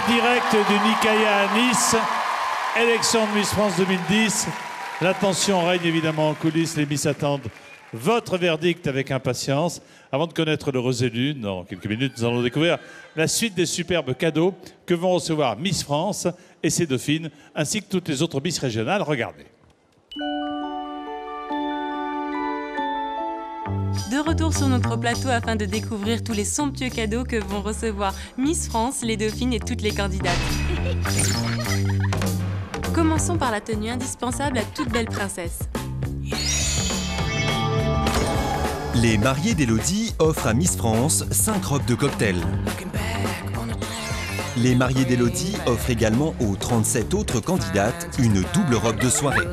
En direct du Nicaïa à Nice, élection de Miss France 2010. La tension règne évidemment en coulisses. Les Miss attendent votre verdict avec impatience. Avant de connaître l'heureux élu, dans quelques minutes, nous allons découvrir la suite des superbes cadeaux que vont recevoir Miss France et ses dauphines, ainsi que toutes les autres Miss régionales. Regardez. De retour sur notre plateau afin de découvrir tous les somptueux cadeaux que vont recevoir Miss France, les dauphines et toutes les candidates. Commençons par la tenue indispensable à toute belle princesse. Les mariés d'Élodie offrent à Miss France 5 robes de cocktail. Les mariés d'Élodie offrent également aux 37 autres candidates une double robe de soirée.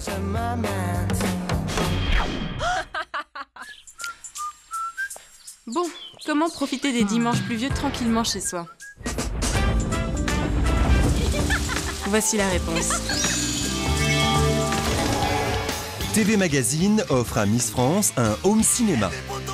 Bon, comment profiter des dimanches pluvieux tranquillement chez soi? Voici la réponse. TV Magazine offre à Miss France un home cinéma.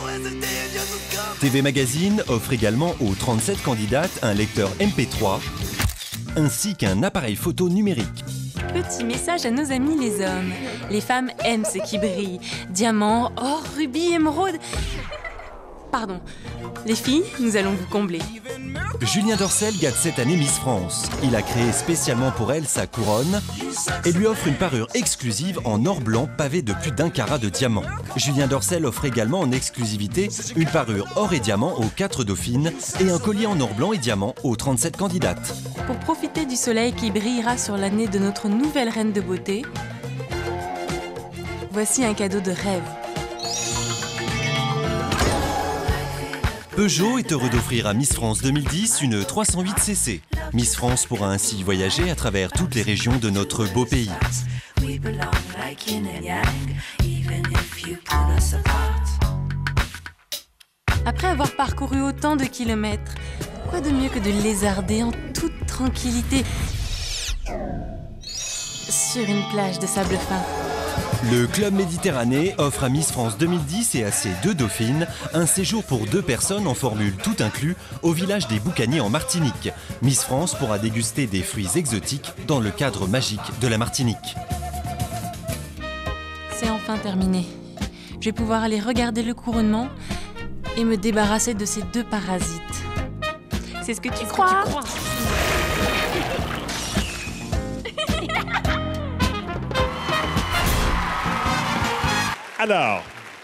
TV Magazine offre également aux 37 candidates un lecteur MP3 ainsi qu'un appareil photo numérique. Petit message à nos amis les hommes. Les femmes aiment ce qui brille. Diamants, or, rubis, émeraude. Pardon. Les filles, nous allons vous combler. Julien Dorcel gâte cette année Miss France. Il a créé spécialement pour elle sa couronne et lui offre une parure exclusive en or blanc pavée de plus d'1 carat de diamant. Julien Dorcel offre également en exclusivité une parure or et diamant aux 4 dauphines et un collier en or blanc et diamant aux 37 candidates. Pour profiter du soleil qui brillera sur l'année de notre nouvelle reine de beauté, voici un cadeau de rêve. Peugeot est heureux d'offrir à Miss France 2010 une 308cc. Miss France pourra ainsi voyager à travers toutes les régions de notre beau pays. Après avoir parcouru autant de kilomètres, quoi de mieux que de lézarder en toute tranquillité sur une plage de sable fin? Le Club Méditerranée offre à Miss France 2010 et à ses 2 dauphines un séjour pour 2 personnes en formule tout inclus au village des Boucaniers en Martinique. Miss France pourra déguster des fruits exotiques dans le cadre magique de la Martinique. C'est enfin terminé. Je vais pouvoir aller regarder le couronnement et me débarrasser de ces 2 parasites. C'est ce que tu crois? Alors,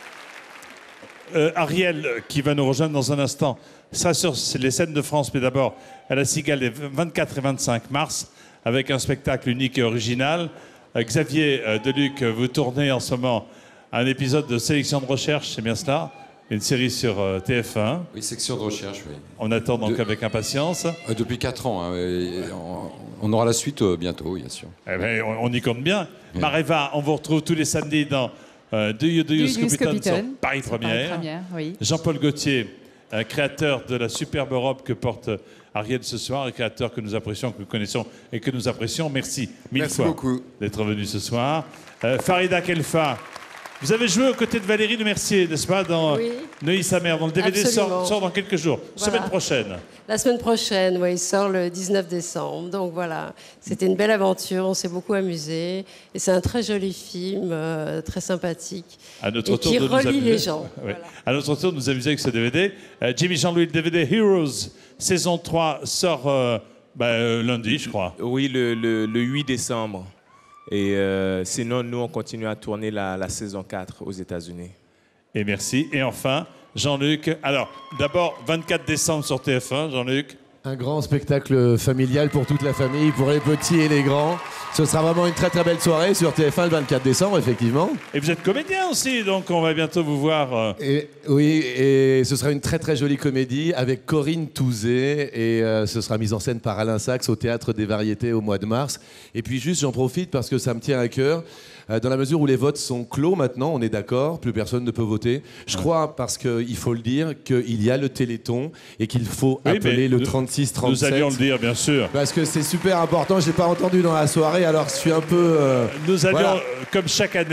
Ariel, qui va nous rejoindre dans un instant, ça sur les scènes de France, mais d'abord à la Cigale les 24 et 25 mars, avec un spectacle unique et original. Xavier Deluc, vous tournez en ce moment un épisode de Sélection de recherche, c'est bien cela? Une série sur TF1. Oui, section de recherche, oui. On attend donc avec impatience. Depuis 4 ans. Hein, on aura la suite bientôt, bien sûr. Eh bien, on y compte bien. Oui. Mareva, on vous retrouve tous les samedis dans Do You Scopitone sur Paris Première. Oui. Jean-Paul Gaultier, créateur de la superbe robe que porte Ariel ce soir, et créateur que nous apprécions, que nous connaissons et que nous apprécions. Merci mille fois d'être venu ce soir. Farida Khelfa, vous avez joué aux côtés de Valérie Lemercier, n'est-ce pas, dans Neuilly sa mère, dont le DVD sort dans quelques jours, voilà. Semaine prochaine. La semaine prochaine, oui, il sort le 19 décembre. Donc voilà, c'était une belle aventure, on s'est beaucoup amusé. Et c'est un très joli film, très sympathique, qui relie les gens. Oui. Voilà. À notre tour de nous amuser avec ce DVD. Jimmy Jean-Louis, le DVD Heroes, saison 3, sort lundi, je crois. Oui, le 8 décembre. Et sinon, nous, on continue à tourner la saison 4 aux États-Unis. Et merci. Et enfin, Jean-Luc. Alors, d'abord, 24 décembre sur TF1, Jean-Luc. Un grand spectacle familial pour toute la famille, pour les petits et les grands. Ce sera vraiment une très très belle soirée sur TF1 le 24 décembre, effectivement. Et vous êtes comédien aussi, donc on va bientôt vous voir. Oui, et ce sera une très très jolie comédie avec Corinne Touzé. Et ce sera mis en scène par Alain Sachs au Théâtre des Variétés au mois de mars. Et puis juste, j'en profite parce que ça me tient à cœur. Dans la mesure où les votes sont clos maintenant, on est d'accord, plus personne ne peut voter. Je crois, parce qu'il faut le dire, qu'il y a le Téléthon et qu'il faut appeler le 36-37. Nous allions le dire, bien sûr. Parce que c'est super important, je n'ai pas entendu dans la soirée, alors je suis un peu... Nous allions, comme chaque année,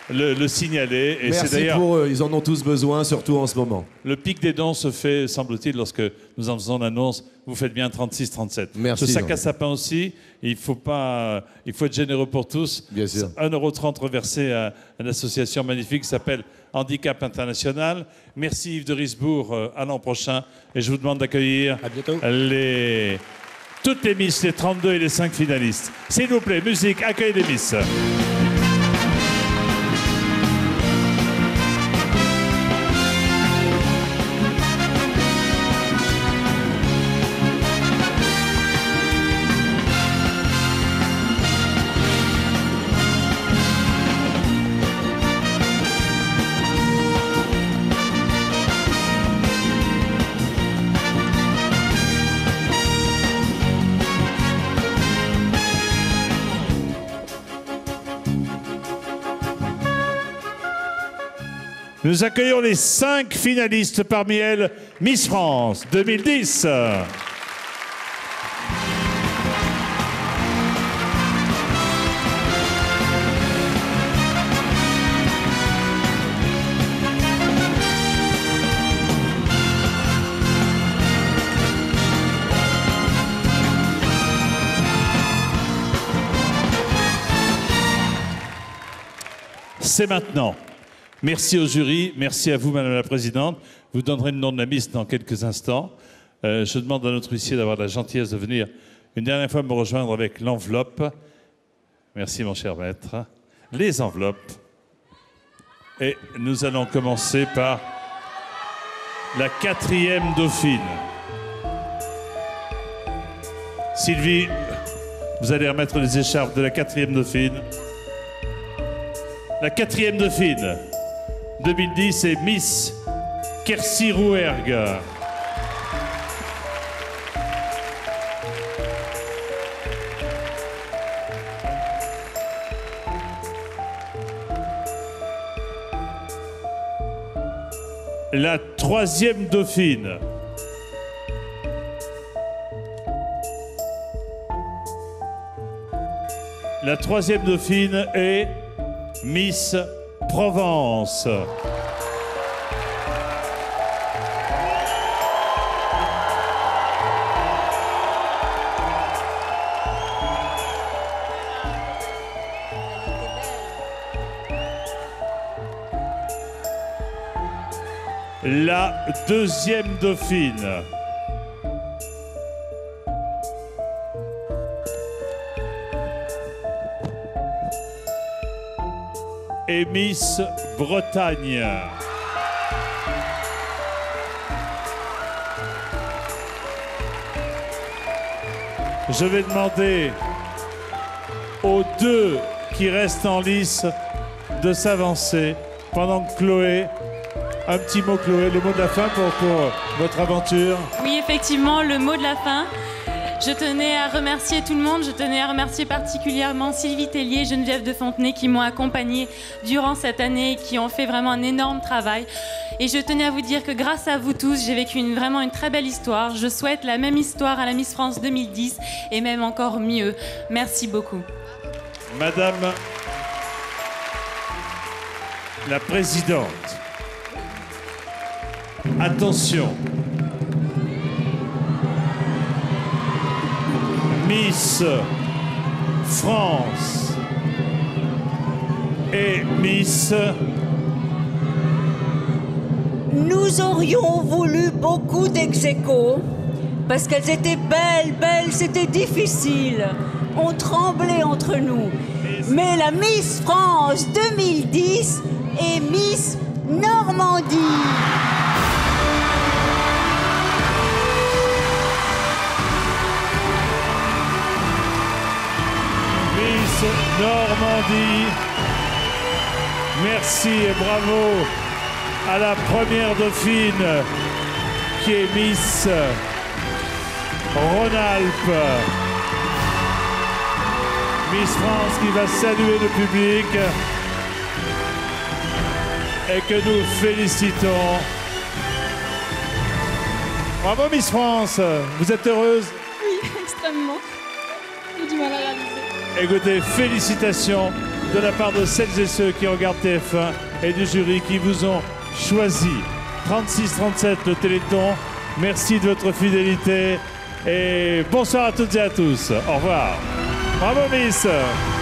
le signaler. Et merci pour eux, ils en ont tous besoin, surtout en ce moment. Le pic des dons se fait, semble-t-il, lorsque nous en faisons l'annonce. Vous faites bien 36-37. Merci. Ce sac à sapin aussi, il faut être généreux pour tous. Bien sûr. 1,30 € reversé à une association magnifique qui s'appelle Handicap International. Merci Yves de Risbourg, à l'an prochain. Et je vous demande d'accueillir toutes les Miss, les 32 et les 5 finalistes. S'il vous plaît, musique, accueil des Miss. Nous accueillons les 5 finalistes, parmi elles Miss France 2010. C'est maintenant. Merci au jury, merci à vous, Madame la Présidente. Vous donnerez le nom de la Miss dans quelques instants. Je demande à notre huissier d'avoir la gentillesse de venir une dernière fois me rejoindre avec l'enveloppe. Merci, mon cher maître. Les enveloppes. Et nous allons commencer par la 4e dauphine. Sylvie, vous allez remettre les écharpes de la 4e dauphine. La 4e dauphine 2010 est Miss Kersi Rouergue. La 3e dauphine. La 3e dauphine est Miss Provence. La 2e dauphine. Et Miss Bretagne. Je vais demander aux 2 qui restent en lice de s'avancer pendant que Chloé, un petit mot Chloé, le mot de la fin pour votre aventure. Oui, effectivement, le mot de la fin. Je tenais à remercier tout le monde, je tenais à remercier particulièrement Sylvie Tellier, Geneviève de Fontenay qui m'ont accompagnée durant cette année et qui ont fait vraiment un énorme travail. Et je tenais à vous dire que grâce à vous tous, j'ai vécu vraiment une très belle histoire. Je souhaite la même histoire à la Miss France 2010 et même encore mieux. Merci beaucoup. Madame la Présidente, attention. Miss France et Miss... Nous aurions voulu beaucoup d'ex-aequo, parce qu'elles étaient belles, c'était difficile. On tremblait entre nous. Mais la Miss France 2010 est Miss Normandie. Normandie. Merci et bravo à la première dauphine qui est Miss Rhône-Alpes. Miss France qui va saluer le public et que nous félicitons. Bravo Miss France, vous êtes heureuse? Oui, extrêmement. J'ai du mal à réaliser. Écoutez, félicitations de la part de celles et ceux qui regardent TF1 et du jury qui vous ont choisi. 36-37 le Téléthon. Merci de votre fidélité et bonsoir à toutes et à tous. Au revoir. Bravo Miss.